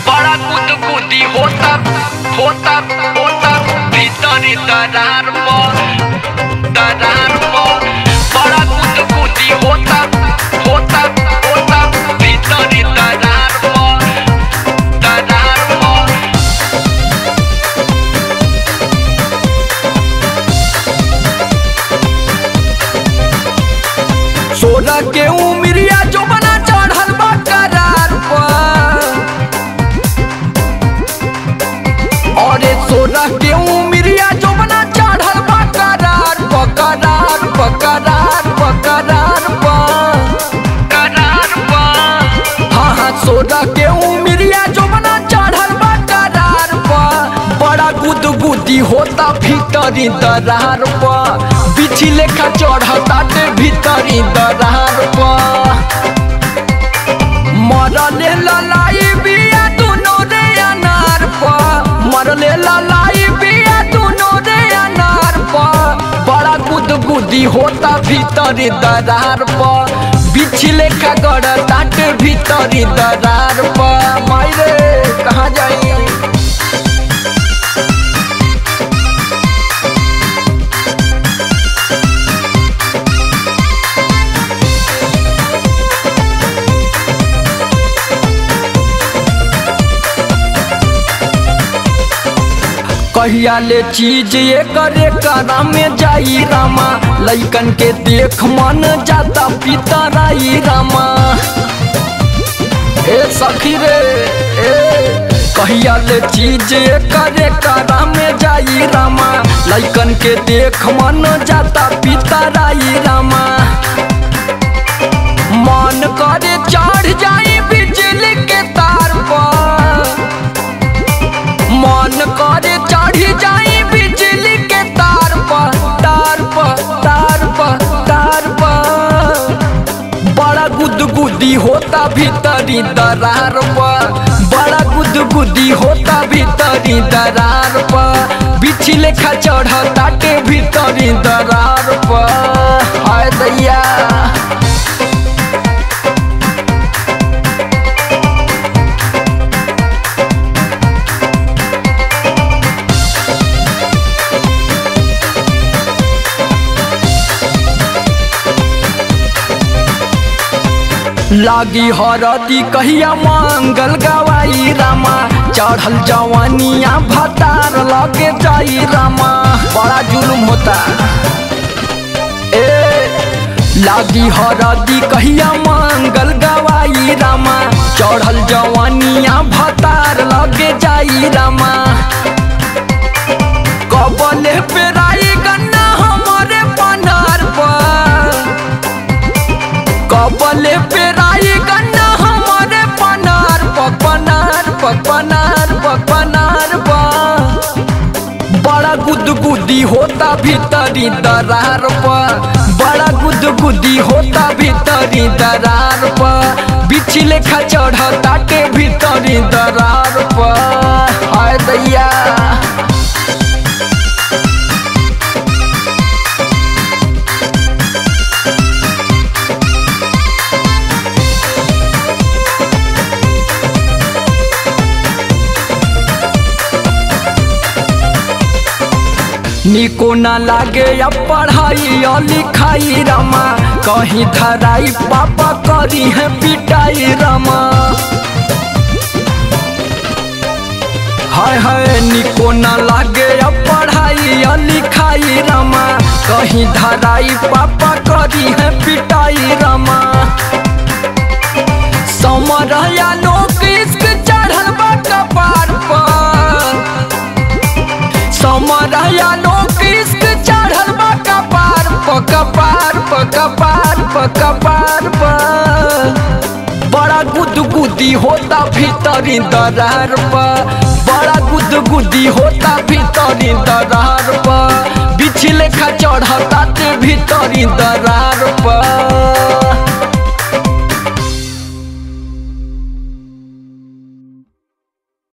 बड़ा गुदगुदी होता होता होता भीतरी दरार बड़ा गुदगुदी होता होता होता भीतरी दरार सोलह के उमरिया जो बना चढ़ल बा करार पर और 16 के उमरिया जो बना चढ़ल बा करार हाँ 16 के उमरिया जो बना चढ़ल बा करार पर बड़ा गुदगुदी होता भीतरी दरार पर बिछी लेखा चढ़ता भीतरी दरार पर मरले ललाई बिया दुनो रे अनार पर मरले ललाई बिया दुनो रे अनार पर बड़ा गुदगुदी होता भीतरी दरार पर बिछी लेखा गड़ता भीतरी दरार पर मायरे कहाँ जाई कहिया ले चीज ये करे करा में जाई रामा लइकन के देख मन जाता पितराई रामा ए सखी रे ए कहिया ले चीज ये करे करा में जाई रामा लइकन के देख मन जाता पितराई रामा मन करे चढ़ जाई बिजली के तार पर मन करे चढ़ी जाई बिजली के तार पर बड़ा गुदगुदी होता भीतरी दरार पर बड़ा गुदगुदी होता भीतरी दरार पर बिछी लेखा चढ़ता भीतरी दरार पर हाय दैया लागी हरदी कहिया मंगल गवाई रामा चढ़ल जवानिया भतार लगे जाई रामा बड़ा जुलुम होता ए लागी हरदी कहिया मंगल गवाई रामा चढ़ल जवानिया भतार लगे जाई रामा कबले पेराई गन्ना हमारे पनार पर कबले पेराई गन्ना हमारे पनार बड़ा गुदगुदी होता भीतरी दरार पर बड़ा गुदगुदी होता भीतरी दरार पर बिछी लेखा चढ़ता भीतरी दरार पर हाय दैया निको न लागे या पढ़ाई या लिखाई रामा कहीं धराई पापा करी है पिटाई रामा हाय हाय निको न लागे या पढ़ाई या लिखाई रामा कहीं धराई पापा करी है पिटाई रामा समरया लोग इश्क चढ़ल बा कपार पर समरया लोग इश्क चढ़ल बा कपार बड़ा गुदगुदी होता भीतरी दरार पर बड़ा गुदगुदी होता भीतरी दरार पर बिछी लेखा चढ़ता भीतरी दरार पर